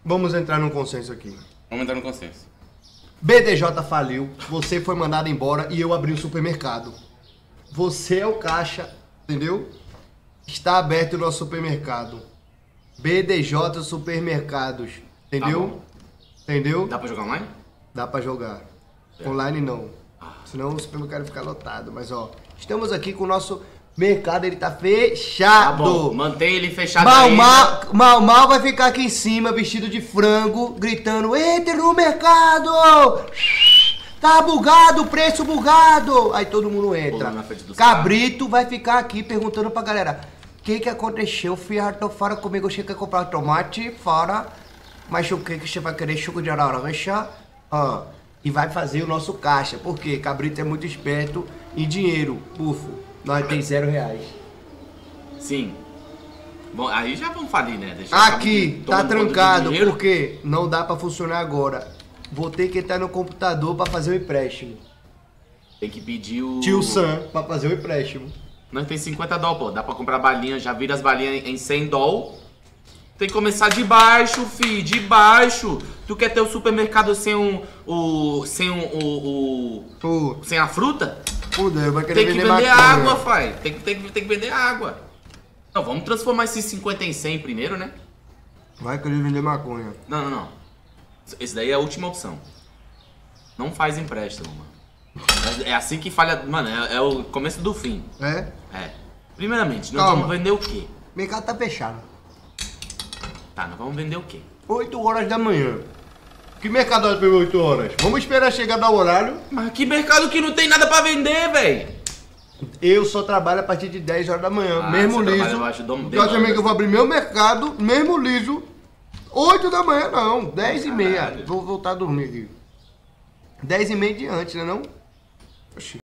Vamos entrar num consenso aqui. Vamos entrar no consenso. BDJ faliu, você foi mandado embora e eu abri o supermercado. Você é o caixa, entendeu? Está aberto o nosso supermercado. BDJ Supermercados, entendeu? Tá bom. Entendeu? Dá pra jogar online? Dá pra jogar. Online não. Senão o supermercado fica lotado. Mas ó, estamos aqui com o nosso mercado, ele tá fechado. Tá bom, mantém ele fechado Mal vai ficar aqui em cima, vestido de frango, gritando: entre no mercado! Tá bugado, preço bugado! Aí todo mundo entra. Na frente dos Cabrito vai ficar aqui perguntando pra galera: o que aconteceu? Filha, tô fora comigo, você quer comprar tomate? Fora. Mas o que você vai querer? Suco de laranja? E vai fazer o nosso caixa. Por quê? Cabrito é muito esperto em dinheiro. Pufo, nós tem R$0. Sim. Bom, aí já vamos falir, né? Aqui, tá trancado, porque não dá pra funcionar agora. Vou ter que entrar no computador pra fazer o empréstimo. Tem que pedir o... Tio Sam, pra fazer o empréstimo. Nós tem 50 doll, pô. Dá pra comprar balinha, já vira as balinhas em 100 doll. Tem que começar de baixo, fi, de baixo. Tu quer ter o supermercado sem sem a fruta? Puder, vai querer Tem que vender vender maconha. água, fai. Tem que vender água. Não, vamos transformar esses 50 em 100 primeiro, né? Vai querer vender maconha. Não. Esse daí é a última opção. Não faz empréstimo, mano. É assim que falha... Mano, é o começo do fim. É? É. Primeiramente, nós Calma. vamos vender o quê? O mercado tá fechado. Tá, nós vamos vender o quê? 8 horas da manhã. Que mercado abre 8 horas? Vamos esperar chegar no horário. Mas que mercado que não tem nada pra vender, velho? Eu só trabalho a partir de 10 horas da manhã, Ah, mesmo você trabalha liso. abaixo do- Eu também que eu vou abrir meu mercado, mesmo liso. 8 da manhã não, 10 e meia. Caralho. Vou voltar a dormir aqui. 10 e meia de antes, né não? Oxi.